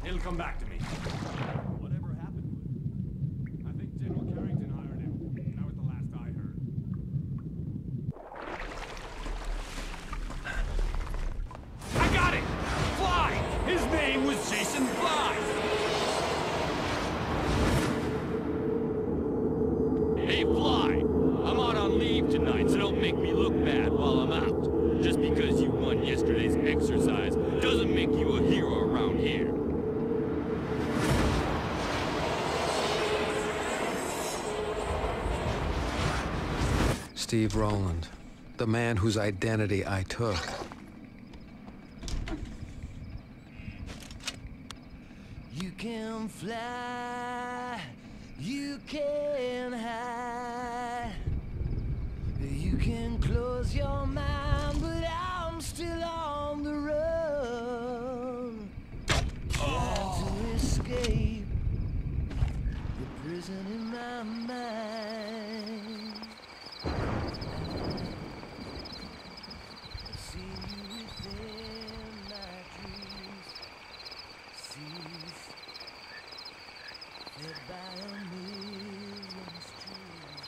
It'll come back to me. Whatever happened to it? I think General Carrington hired him. That was the last I heard. I got it! Fly! His name was Jason Fly! Hey, Fly! I'm out on leave tonight, so don't make me look bad while I'm out. Just because you won yesterday's exercise doesn't make you a hero around here. Steve Rowland, the man whose identity I took. You can fly, you can hide, you can close your mind, but I'm still on the run, trying to escape the prison in my mind. I see you within my dreams, seas fed by a million streams,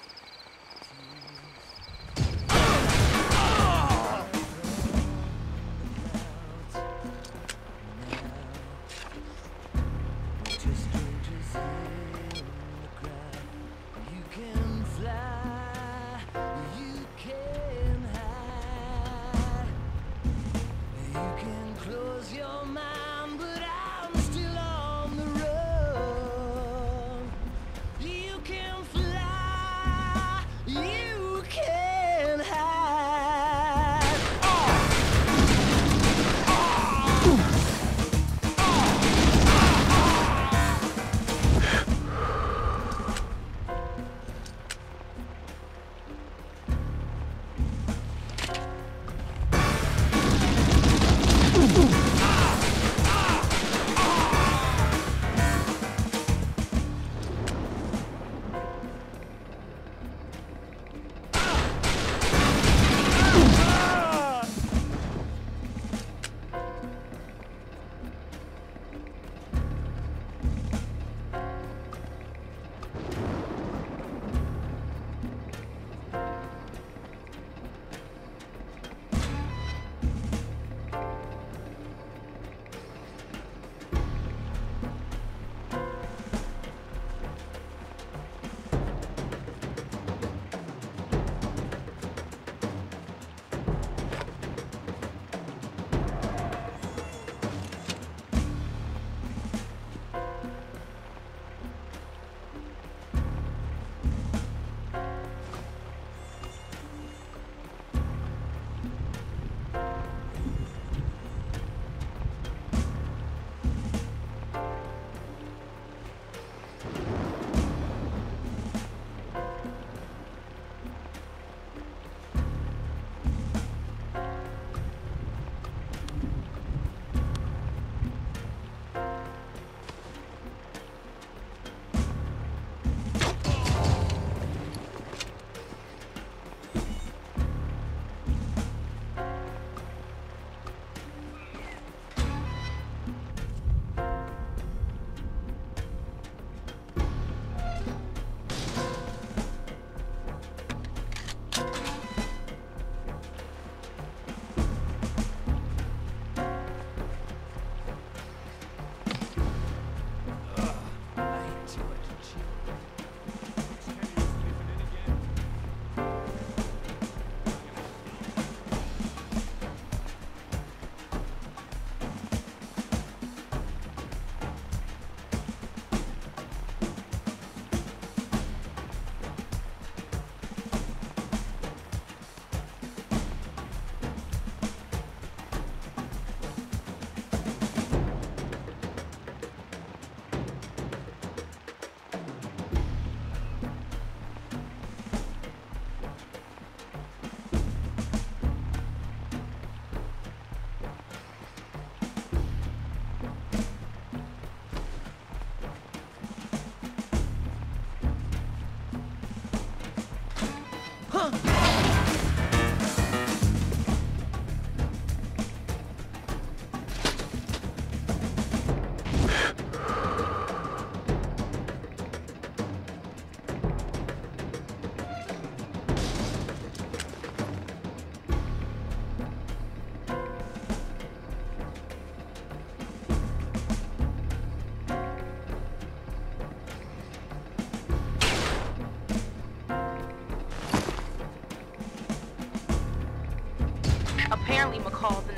we're just strangers in the crowd. You can fly, you can hide, you can close your mind, but I'm still on the run. You can fly, you can hide.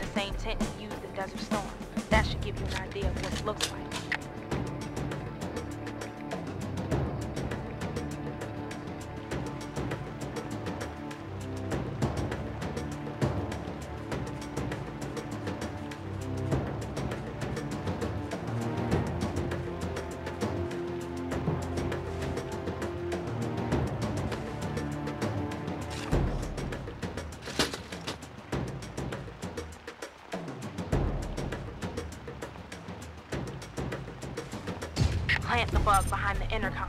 the same tent he used in Desert Storm. That should give you an idea of what it looks like. Plant the bug behind the intercom.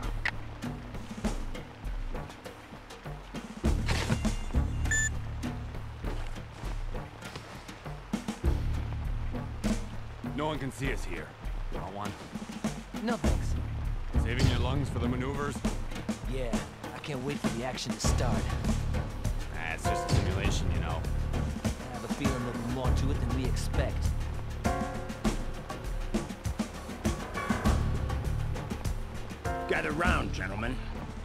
No one can see us here. Want one? No thanks. Saving your lungs for the maneuvers? Yeah, I can't wait for the action to start. It's just a simulation, you know. I have a feeling there'll be more to it than we expect. Gather round, gentlemen.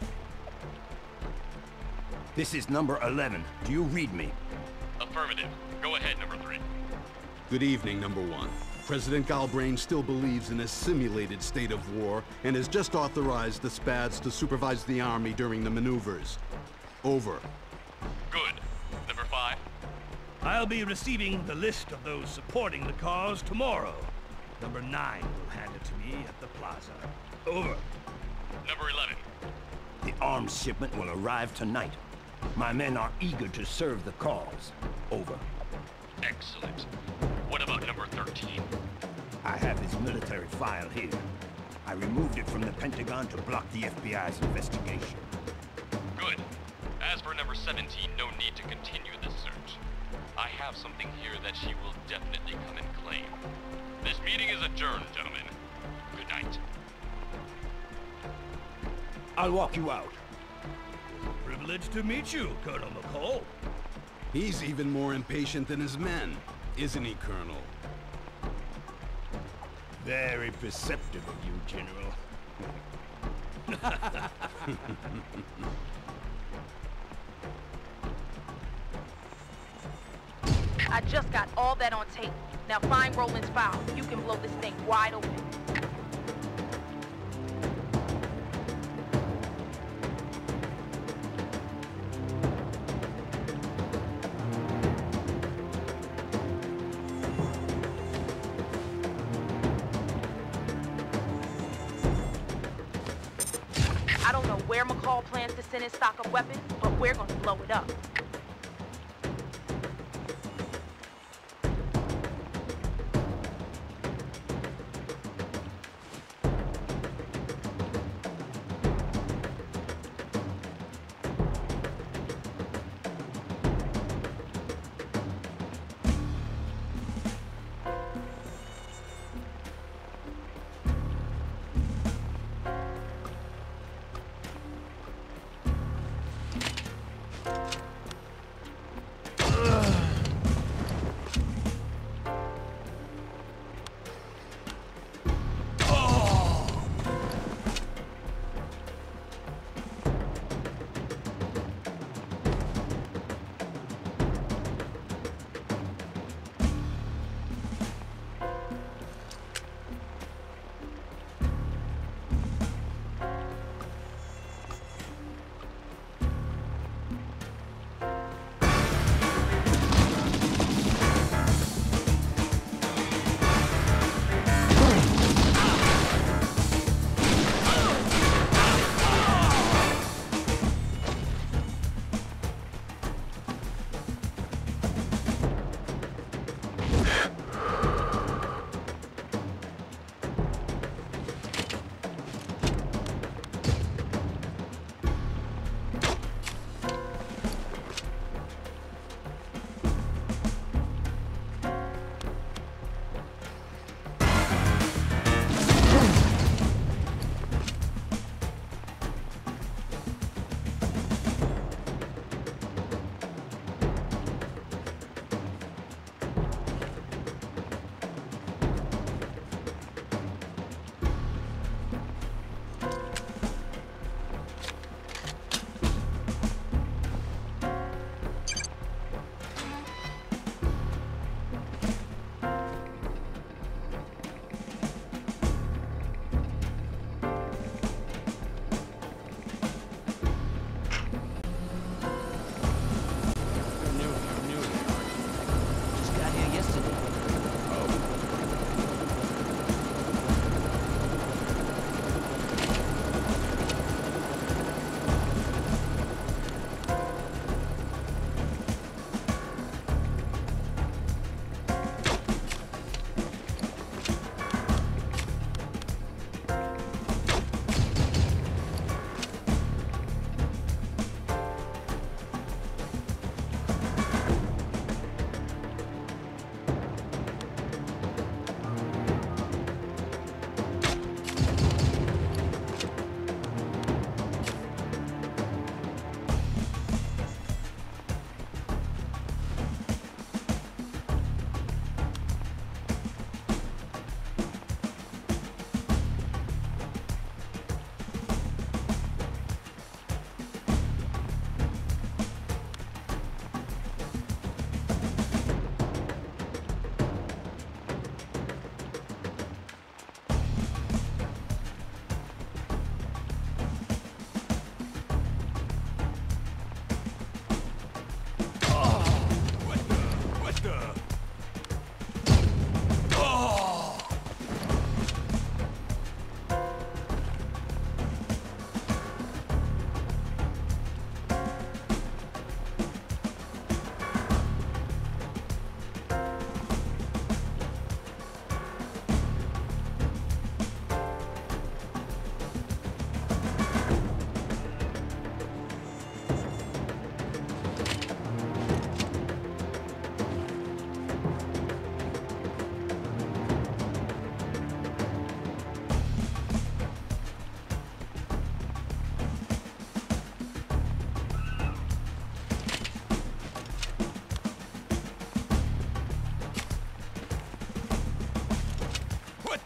This is number 11. Do you read me? Affirmative. Go ahead, number 3. Good evening, number 1. President Galbraith still believes in a simulated state of war and has just authorized the SPADs to supervise the army during the maneuvers. Over. Good. Number 5. I'll be receiving the list of those supporting the cause tomorrow. Number 9 will hand it to me at the plaza. Over. Number 11. The arms shipment will arrive tonight. My men are eager to serve the cause. Over. Excellent. What about number 13? I have his military file here. I removed it from the Pentagon to block the FBI's investigation. Good. As for number 17, no need to continue this search. I have something here that she will definitely come and claim. This meeting is adjourned, gentlemen. Good night. I'll walk you out. Privileged to meet you, Colonel McCall. He's even more impatient than his men, isn't he, Colonel? Very perceptive of you, General. I just got all that on tape. Now find Roland's file. You can blow this thing wide open. I don't know where McCall plans to send his stock of weapons, but we're gonna blow it up.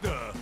Doctor!